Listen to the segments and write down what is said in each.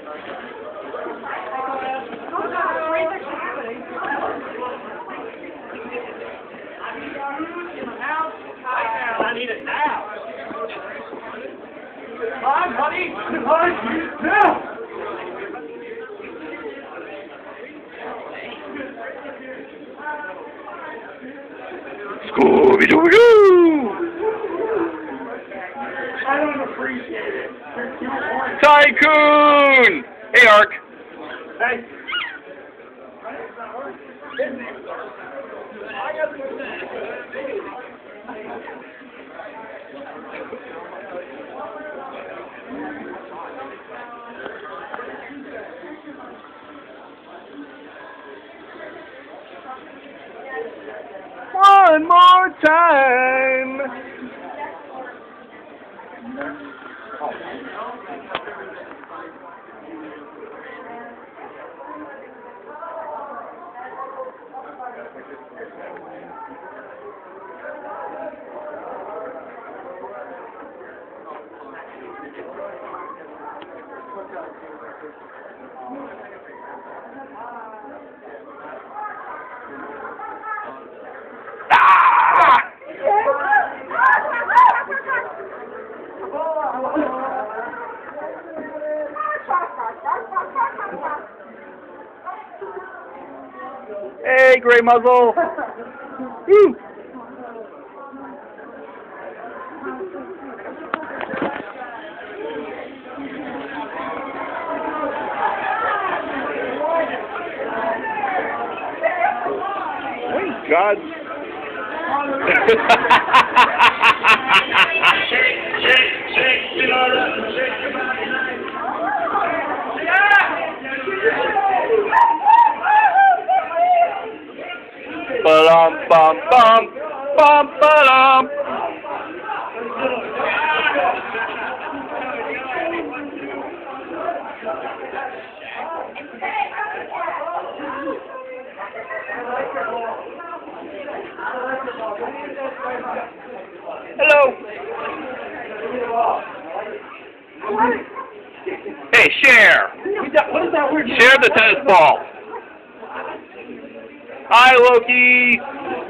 I need it now. Come on, buddy. Come on, now. Scooby-Doo! I don't appreciate it. Tycoon! Hey, Ark. Hey. One more time. Hey, gray muzzle. Woo. Thank God. Ba-dum, bum, bum, bum, ba-dum. Hello. Hey, share. What is that weird? Share the tennis ball. Hi, Loki.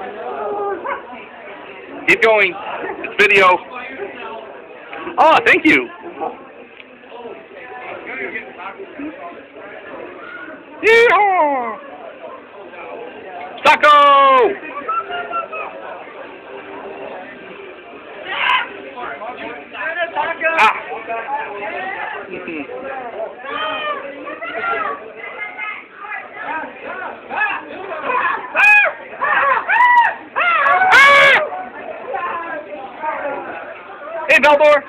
Keep going. It's video. Oh, thank you. Yeehaw! Taco! Ah. Hey, Beldor!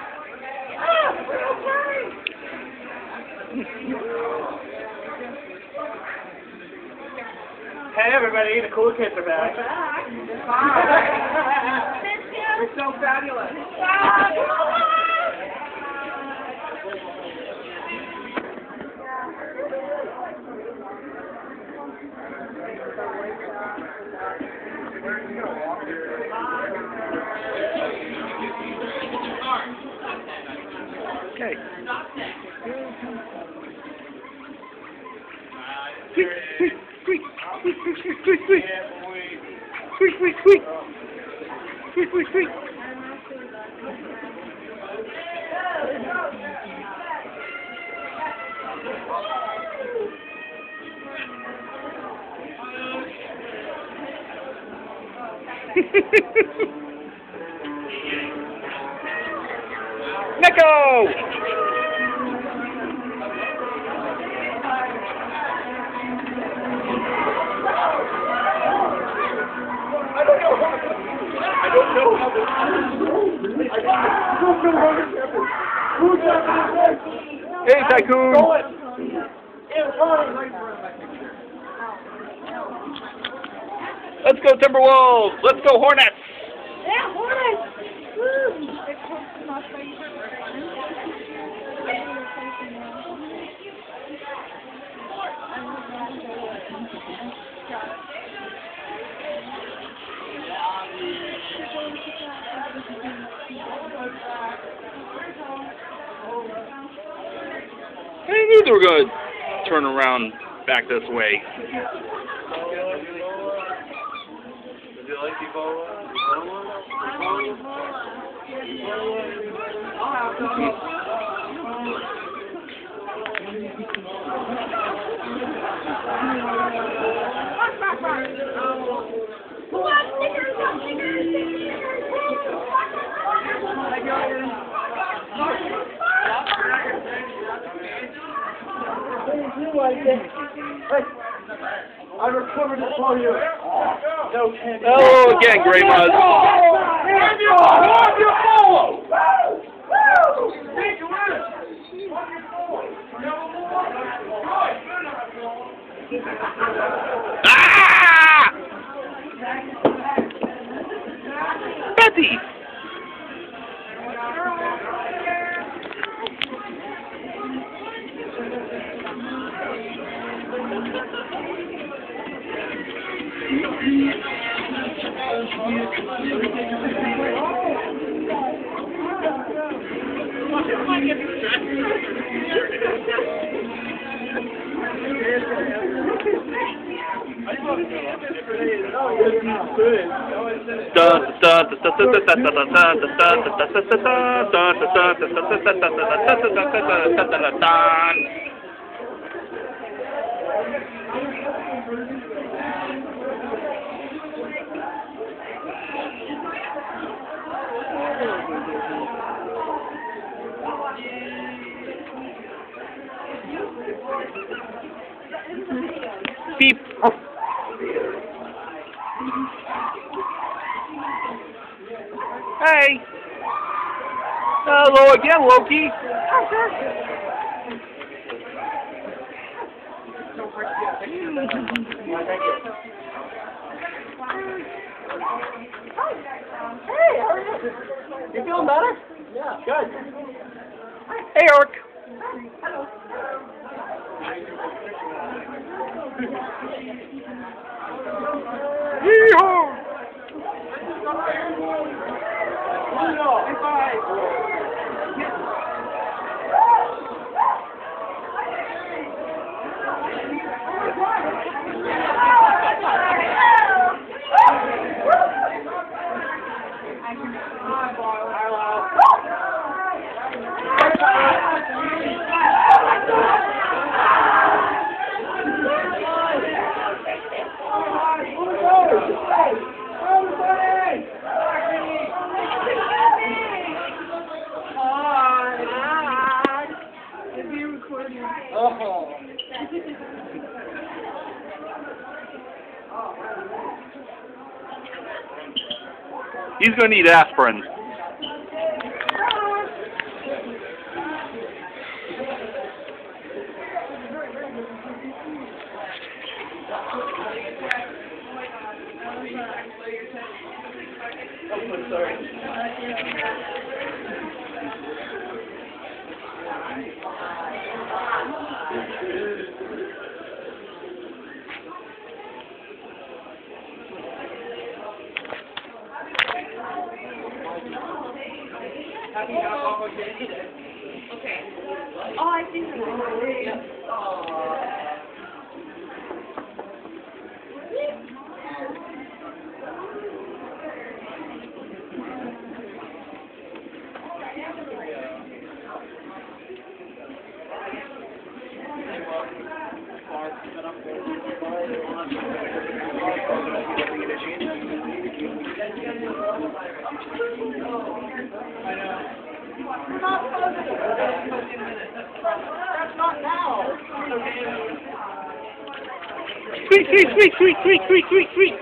Hey, everybody, the cool kids are back. You're so fabulous. Okay. Squeak, squeak, squeak, squeak, squeak, squeak, squeak, squeak, squeak, squeak, squeak, squeak. Neko! I don't know how this Hey, Tycoon! Let's go, Timberwolves! Let's go, Hornets! Yeah, Hornets! Woo! Hey, knew they were going to turn around back this way. Does he like Ebola? I'll have some. I recovered it for you. No candy. Oh, again, Grey Muzz. Ah! Betty! Beep. Hey. Hello again, Loki. Hey, how are you? You feeling better? Yeah. Good. Hey, Orc. Yee-haw! He's going to need aspirin. Okay. Oh, I think so. Sweet, sweet, sweet, sweet, sweet, sweet, sweet, sweet.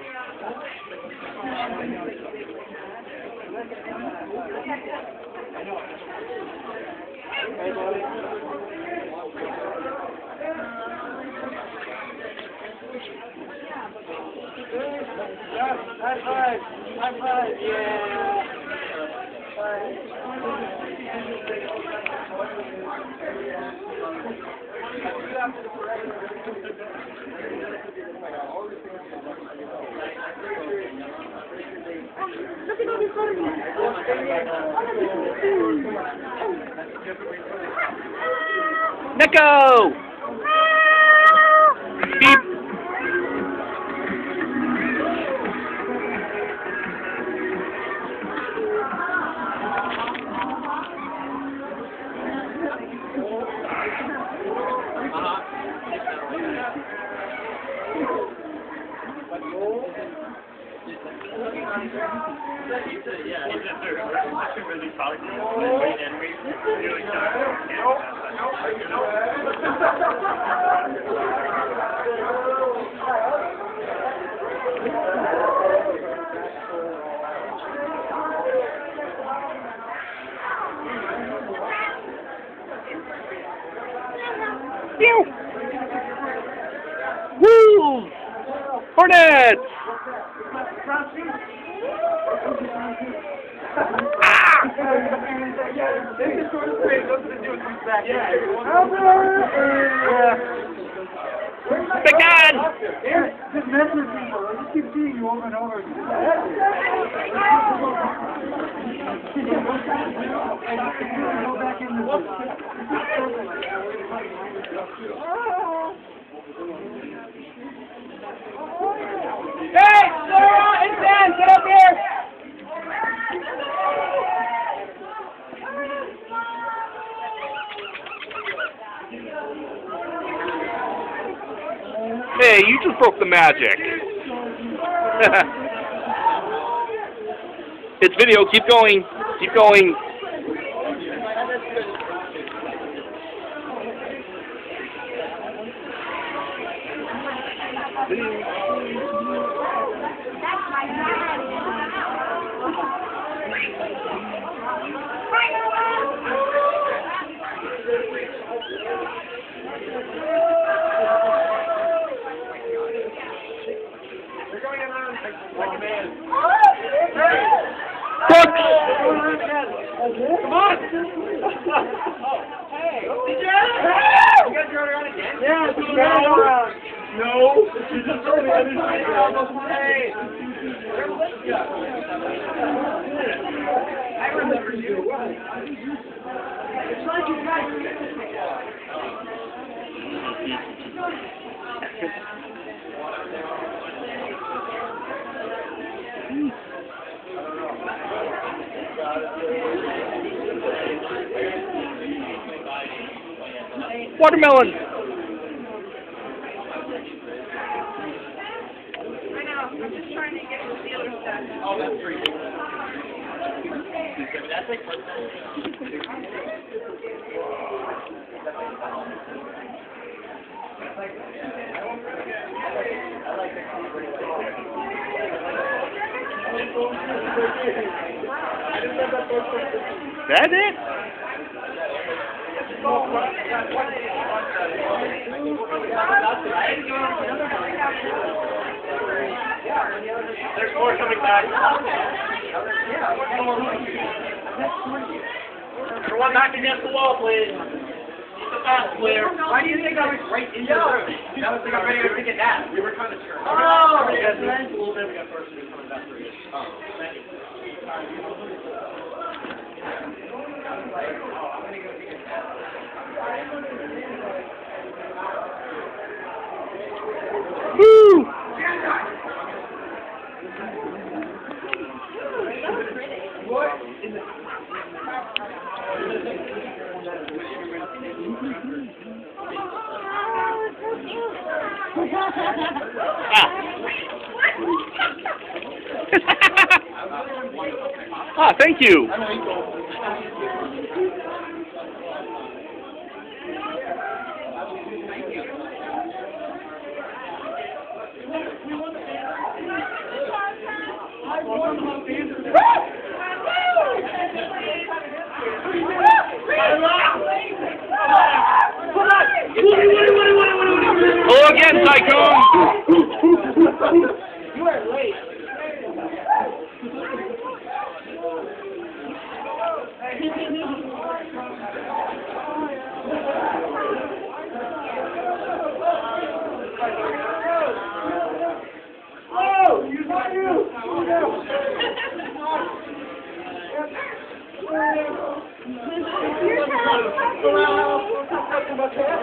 High five! High five! Yeah! Look at all this photos. Oh, Neko! Beep. Pew! Woo! Hornets! Big man! Just mess with people. I just keep seeing you over and over. Go back in Hey, Sarah and Dan, get up here! Hey, you just broke the magic. It's video. Keep going. Keep going. Books! Come on! Hey! Did you? You guys are around again? Yeah, it's around. No! You just told me I didn't see it. Hey! I remember you. It's like you guys. Watermelon! I know. I'm just trying to get the other stuff. Oh, that's pretty cool. That's like That's it? There's more coming back. Everyone back against the wall, please. Keep the fast clear. Why do you think I was right in your room? That was like I'm ready to take a nap. We were kind of sure. Oh! You guys moved a little bit. We got Fursuit coming back for you. Oh, thank you. Woo! Ah, thank you. Hello again, Tycoon. You are late. Oh, you got you. You're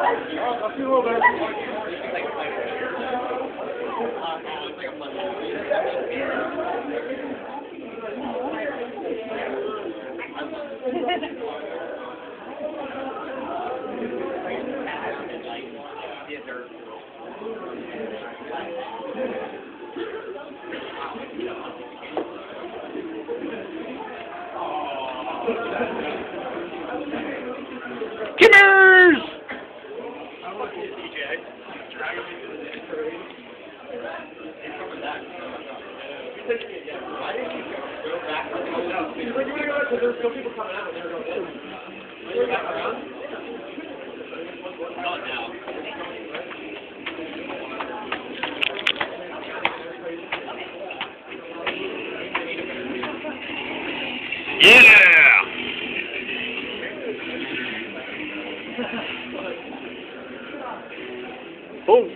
Kimmers! There's still people coming out when they're going in. Are back around? Not now. Yeah! Oh!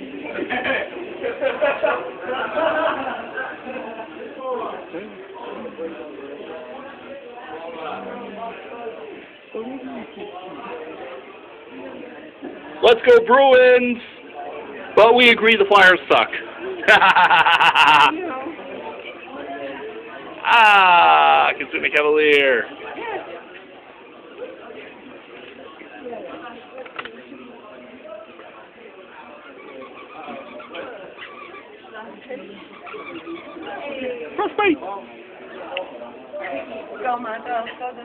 Let's go Bruins! But we agree the Flyers suck. Ah, Consuming Cavalier. Frostbite! Go, man, go.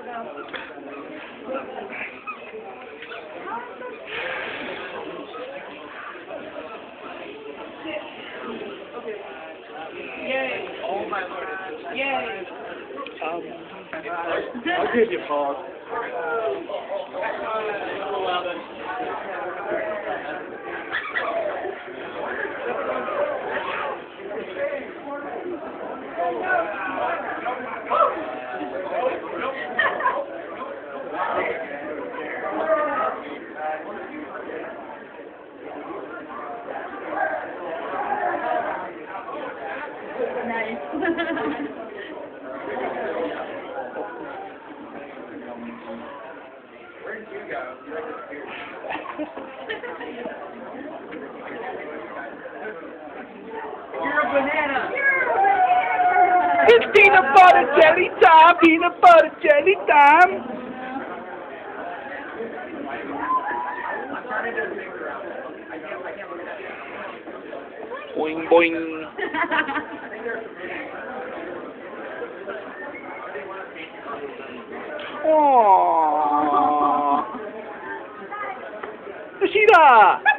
Yay. Oh my lord. Yay. I'll give you a pause. Nice. Where did you go? You're a banana. It's peanut butter jelly time! Peanut butter jelly time! Boing boing. Aww. Rashida!